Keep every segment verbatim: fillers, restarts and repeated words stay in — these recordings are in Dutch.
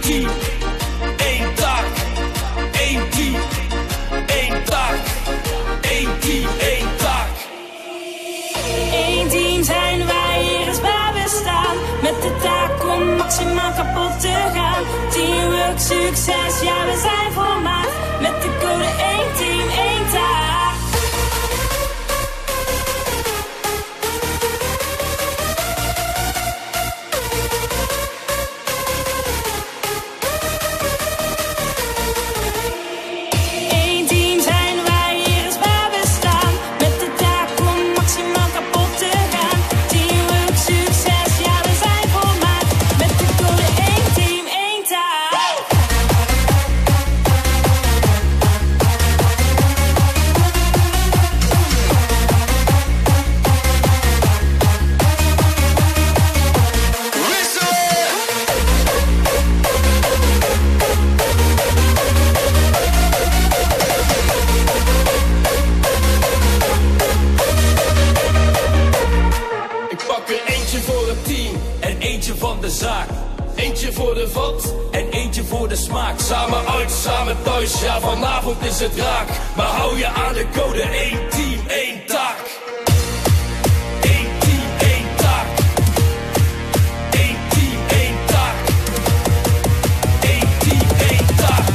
team, één taak. Eén team, één taak. Eén team, één taak. Eén team zijn wij, hier is waar we staan. Met de taak om maximaal kapot te gaan. Teamwork, succes, ja we zijn volmaakt. Met de code één team, één taak. Van de zaak. Eentje voor de vat en eentje voor de smaak. Samen uit, samen thuis, ja vanavond is het raak. Maar hou je aan de code, één team, één taak. Eén team, één taak. Eén team, één taak. Eén team, één taak.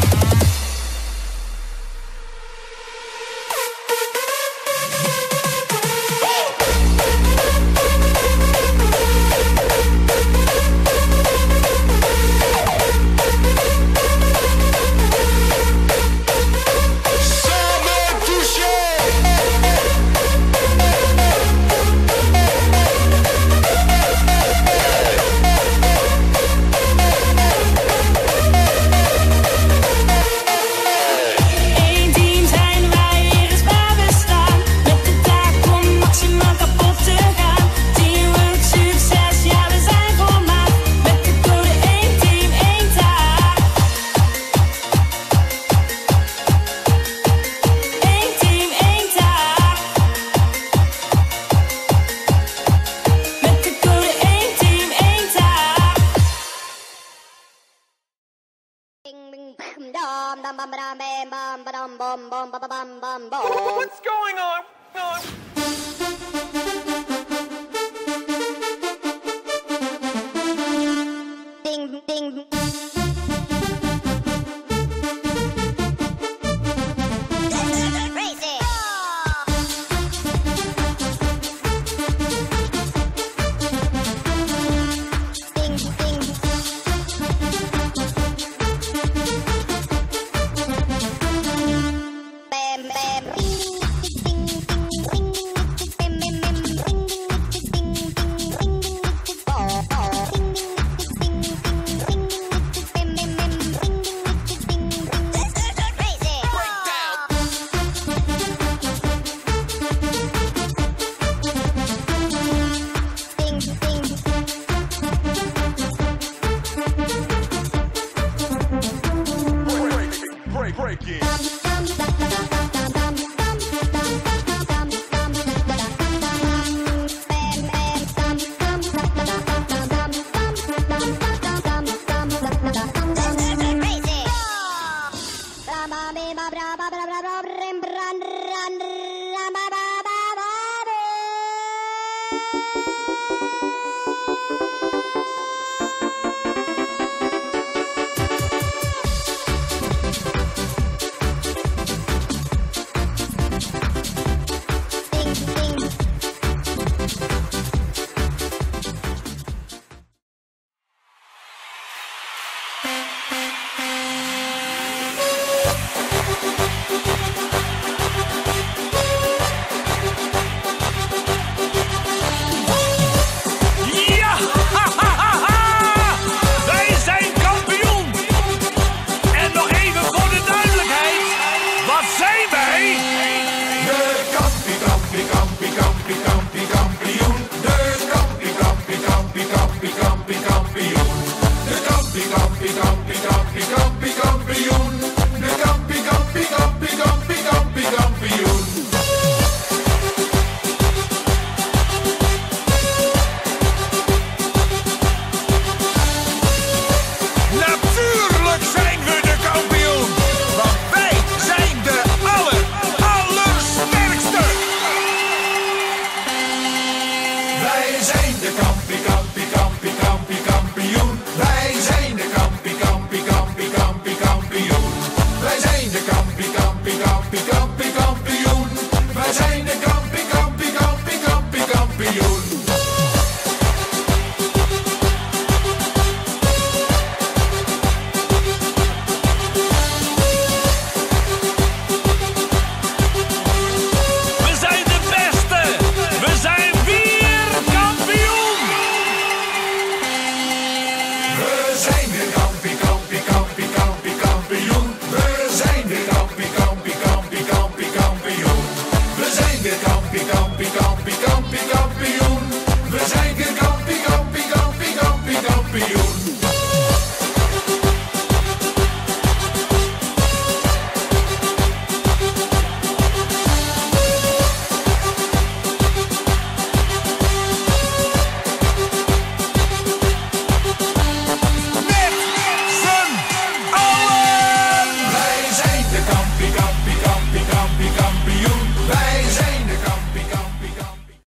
What's going on? Ding, ding. Wij zijn de kampioen.